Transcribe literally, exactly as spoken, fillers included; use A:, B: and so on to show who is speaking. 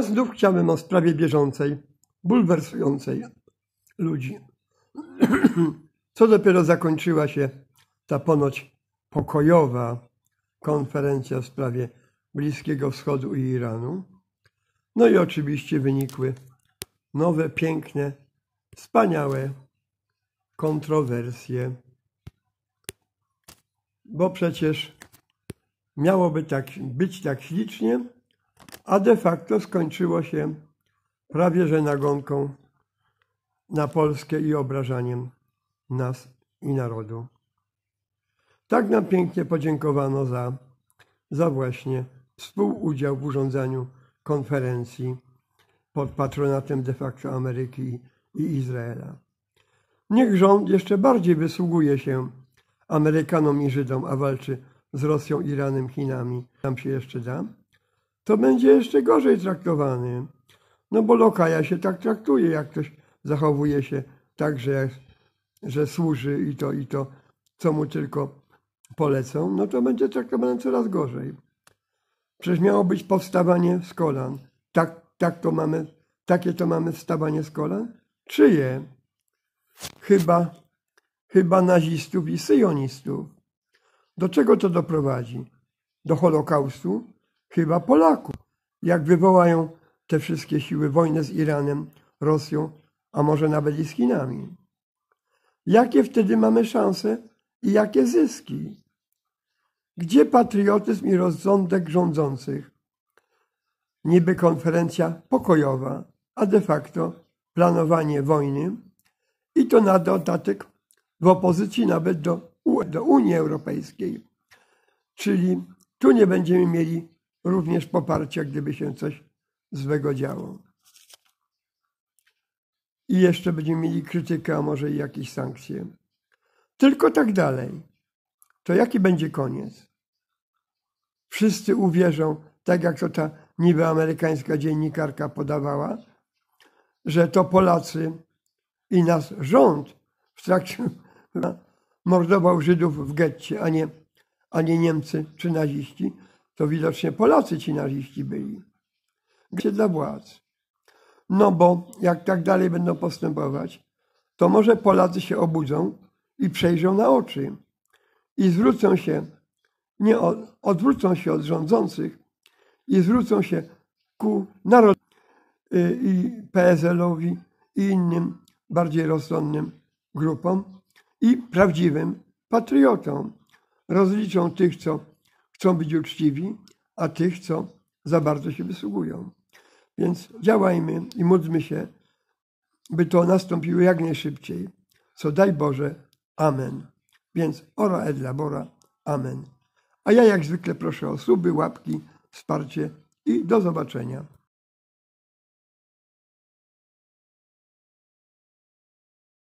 A: Znów chciałbym o sprawie bieżącej, bulwersującej ludzi. Co dopiero zakończyła się ta ponoć pokojowa konferencja w sprawie Bliskiego Wschodu i Iranu. No i oczywiście wynikły nowe, piękne, wspaniałe kontrowersje. Bo przecież miałoby tak być tak ślicznie, a de facto skończyło się prawie że nagonką na Polskę i obrażaniem nas i narodu. Tak nam pięknie podziękowano za, za właśnie współudział w urządzaniu konferencji pod patronatem de facto Ameryki i Izraela. Niech rząd jeszcze bardziej wysługuje się Amerykanom i Żydom, a walczy z Rosją, Iranem, Chinami, tam się jeszcze da, to będzie jeszcze gorzej traktowany. No bo lokaja się tak traktuje, jak ktoś zachowuje się tak, że, że służy i to, i to, co mu tylko polecą, no to będzie traktowany coraz gorzej. Przecież miało być powstawanie z kolan. Tak, tak to mamy, takie to mamy wstawanie z kolan? Czyje? Chyba, chyba nazistów i syjonistów. Do czego to doprowadzi? Do Holokaustu? Chyba Polaków. Jak wywołają te wszystkie siły wojnę z Iranem, Rosją, a może nawet i z Chinami. Jakie wtedy mamy szanse i jakie zyski? Gdzie patriotyzm i rozsądek rządzących? Niby konferencja pokojowa, a de facto planowanie wojny i to na dodatek w opozycji nawet do, do Unii Europejskiej. Czyli tu nie będziemy mieli również poparcia, gdyby się coś złego działo. I jeszcze będziemy mieli krytykę, a może i jakieś sankcje. Tylko tak dalej. To jaki będzie koniec? Wszyscy uwierzą, tak jak to ta niby amerykańska dziennikarka podawała, że to Polacy i nasz rząd w trakcie mordował Żydów w getcie, a nie, a nie Niemcy czy naziści, to widocznie Polacy ci naziści byli. Gdzie dla władz? No bo jak tak dalej będą postępować, to może Polacy się obudzą i przejrzą na oczy i zwrócą się, nie od, odwrócą się od rządzących i zwrócą się ku narodowi i P S L-owi i innym bardziej rozsądnym grupom i prawdziwym patriotom. Rozliczą tych, co chcą być uczciwi, a tych, co za bardzo się wysługują. Więc działajmy i módlmy się, by to nastąpiło jak najszybciej. Co daj Boże. Amen. Więc ora et labora. Amen. A ja jak zwykle proszę o suby, łapki, wsparcie i do zobaczenia.